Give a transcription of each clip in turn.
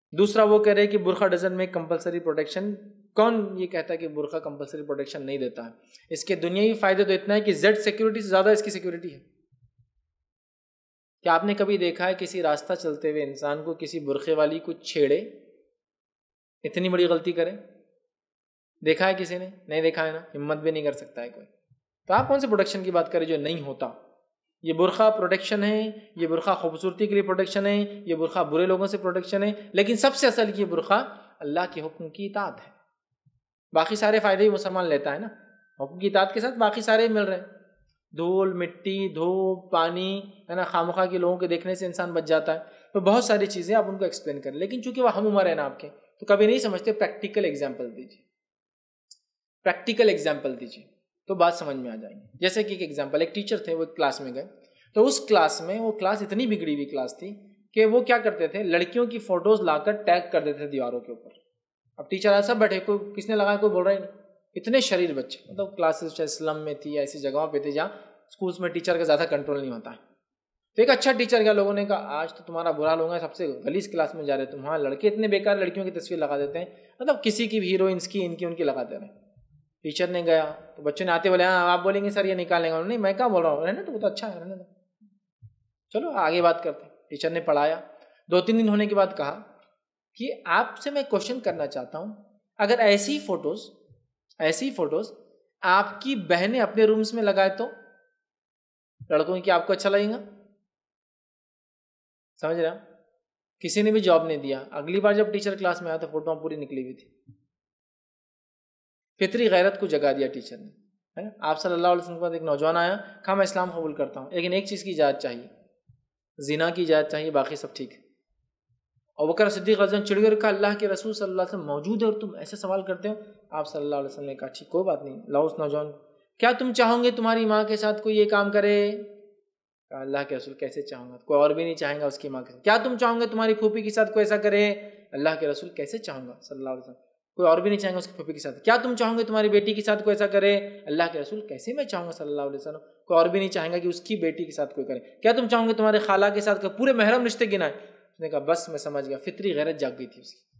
دوسرا وہ کہہ رہے کہ برقع ڈزنٹ میک کمپلسری پروٹیکشن. کون یہ کہتا ہے کہ برقع کمپلسری پروٹیکشن نہیں دیتا ہے؟ اس کے دنیاوی فائدے تو اتنا ہے کہ زیڈ سیکیورٹی سے زیادہ اس کی سیکیورٹی ہے. کیا آپ نے کبھی دیکھا ہے کسی راستہ چلتے ہوئے انسان کو کسی برقعے والی کو چھیڑے، اتنی بڑی غلطی کرے؟ دیکھا ہے کسی نے؟ نہیں دیکھا ہے نا، ہمت بھی نہیں کر سکتا ہے کوئی. تو آپ کون سے پروٹیکشن کی بات کریں جو نہیں ہوتا؟ یہ برقع پروٹیکشن ہے، یہ برقع خوبصورتی کے لیے پروٹیکشن ہے، یہ برقع برے لوگوں سے پروٹیکشن ہے، لیکن سب سے اصل یہ برقع اللہ کے حکم کی اطاعت ہے. باقی سارے فائدے ہی مسلمان لیتا ہے نا، حکم کی اطاعت کے ساتھ باقی سارے مل رہے ہیں. دھول، مٹی، دھوپ، پانی ہے نا، خامخواہ کے لوگوں کے دیکھنے سے انسان بچ جاتا ہے. تو بہت ساری چیزیں آپ ان کو ایکسپلین کریں، لیکن چونکہ وہ ہم عمر ہے نا آپ کے، تو کبھی نہیں سمجھتے. پریکٹیکل ایگزامپل دیجیے، پریکٹیکل ایگزامپل دیجیے تو بات سمجھ میں آ جائیں گی. جیسے کہ ایک ایگزامپل، ایک ٹیچر تھے، وہ ایک کلاس میں گئے، تو اس کلاس میں وہ کلاس اتنی بگڑی ہوئی کلاس تھی کہ وہ کیا کرتے تھے، لڑکیوں کی فوٹوز لا کر ٹیگ کر دیتے تھے دیواروں کے اوپر. اب ٹیچر آج سب بیٹھے، کوئی کس نے لگایا کوئی بول رہا ہی نہیں. اتنے شریر بچے، مطلب کلاسز چاہے اسلم میں تھی یا ایسی جگہوں پہ تھی جہاں اسکولس میں ٹیچر کا زیادہ کنٹرول نہیں ہوتا ہے. تو ایک اچھا ٹیچر کیا، لوگوں نے کہا آج تو تمہارا برا حال ہوگا، سب سے غلیظ کلاس میں جا رہے تم، وہاں لڑکے اتنے بیکار لڑکیوں کی تصویر لگا دیتے ہیں، مطلب کسی کی بھی ہیروئنس کی، ان کی لگاتے رہے. ٹیچر نے گیا تو بچوں نے آتے بولے ہاں آپ بولیں گے سر یہ نکالیں گا. نہیں میں کہاں بول رہا ہوں، رہنے تو وہ تو اچھا ہے، رہنے دو، چلو آگے بات کرتے ہیں. ٹیچر نے پڑھایا، 2-3 دن ہونے کے بعد کہا کہ آپ سے میں کوشچن کرنا چاہتا ہوں، اگر ایسی فوٹوز آپ کی بہنیں اپنے رومز میں لگائے تو لڑکوں کی آپ کو اچھا لگے گا؟ سمجھ رہے ہیں؟ کسی نے بھی جواب نہیں دیا. اگلی بار جب ٹیچر کلاس میں آیا تو فوٹو پوری نکلی ہوئی تھی. فطری غیرت کو جگا دیا ٹیچر نے. آپ صلی اللہ علیہ وسلم کے بعد ایک نوجوان آیا، کہا میں اسلام قبول کرتا ہوں لیکن ایک چیز کی اجازت چاہیے، زنا کی اجازت چاہیے، باقی سب ٹھیک ہے. ابوبکر صدیق رضی اللہ عنہ چڑھ گئے، کہا اللہ کے رسول صلی اللہ علیہ وسلم موجود ہے اور تم ایسے سوال کرتے ہو؟ آپ صلی اللہ علیہ وسلم نے کہا ٹھیک کوئی بات نہیں، لاؤ اس نوجوان. کیا تم چاہو گے تمہاری ماں کے ساتھ کوئی یہ کام کرے؟ کہا اللہ کے رسول کیسے چاہوں گا، کوئی اور بھی نہیں چاہیں گا اس کی ماں کے ساتھ. کیا تم چاہو گے تمہاری پھوپھی کے ساتھ کوئی ایسا کرے؟ اللہ کے رسول کیسے چاہوں گا صلی اللہ علیہ وسلم، کوئی اور بھی نہیں چاہیں گا اس کی پھوپھی کے ساتھ. کیا تم چاہو گے تمہاری بیٹی کے ساتھ کوئی ایسا کرے؟ اللہ کے رسول کیسے میں چاہوں گا صلی اللہ علیہ وسلم، کوئی اور بھی نہیں چاہیں گا کہ اس کی بیٹی کے ساتھ کوئی کرے. کیا تم چاہو گے تمہارے خالہ کے ساتھ پورے محرم رشتے گنائے؟ اس نے کہا بس میں سمجھ گیا. فطری غیرت جاگ گئی تھی اس کی،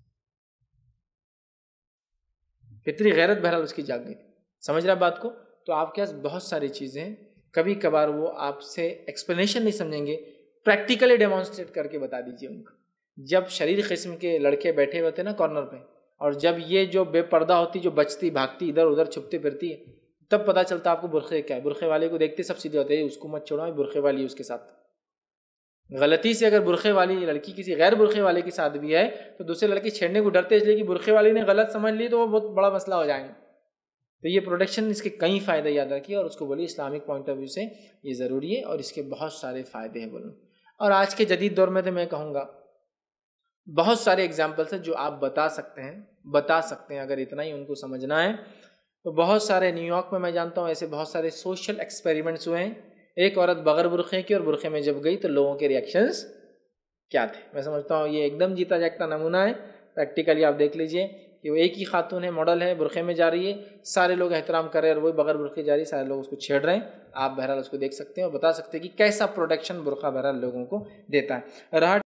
فطری غیرت بہرحال اس کی جاگ گئی تھی. سمجھ رہا بات کو؟ تو آپ کے پاس بہت ساری چیزیں ہیں، کبھی کبھار وہ آپ سے ایکسپلینیشن نہیں سمجھیں گے، پریکٹیکلی ڈیمانسٹریٹ کر کے بتا دیجیے ان کو. جب شریر قسم کے لڑکے بیٹھے ہوتے نا کارنر پہ، اور جب یہ جو بے پردہ ہوتی، جو بچتی بھاگتی ادھر ادھر چھپتے پھرتی ہے، تب پتہ چلتا آپ کو برقعے کیا ہے. برقعے والے کو دیکھتے سب سیدھے ہوتے ہیں، اس کو مت چھوڑو، برقعے والی اس کے ساتھ. غلطی سے اگر برقعے والی لڑکی کسی غیر برقعے والے کے ساتھ بھی ہے تو دوسرے لڑکی چھیڑنے کو ڈرتے اس لیے کہ برقعے والی نے غلط سمجھ لی تو وہ بہت بڑا مسئلہ ہو جائے گا. تو یہ پروٹیکشن، اس کے کئی فائدے یاد رکھیے، اور اس کو بولیے اسلامک پوائنٹ آف ویو سے یہ ضروری ہے، اور اس کے بہت سارے فائدے ہیں بولوں. اور آج کے جدید دور میں تو میں کہوں گا بہت سارے ایگزامپلس ہیں جو آپ بتا سکتے ہیں اگر اتنا ہی ان کو سمجھنا ہے تو. بہت سارے نیو یارک میں جانتا ہوں ایسے بہت سارے سوشل ایکسپیریمنٹس ہوئے ہیں. ایک عورت بغیر برقعے کی اور برقعے میں جب گئی تو لوگوں کے ریئیکشنز کیا تھے. میں سمجھتا ہوں یہ ایک دم جیتا جاگتا نمونہ ہے. پریکٹیکلی آپ دیکھ لیجئے کہ وہ ایک ہی خاتون ہے، ماڈل ہے، برقعے میں جا رہی ہے، سارے لوگ احترام کر رہے ہیں، اور وہی بغیر برقعے جا رہی ہے، سارے لوگ اس کو چھیڑ رہے ہیں. آپ بہرحال اس کو دیکھ سکتے ہیں اور بتا سکتے ہیں کہ کیسا پروٹیکشن برقعہ بہرحال لوگوں کو دیتا ہے. رہا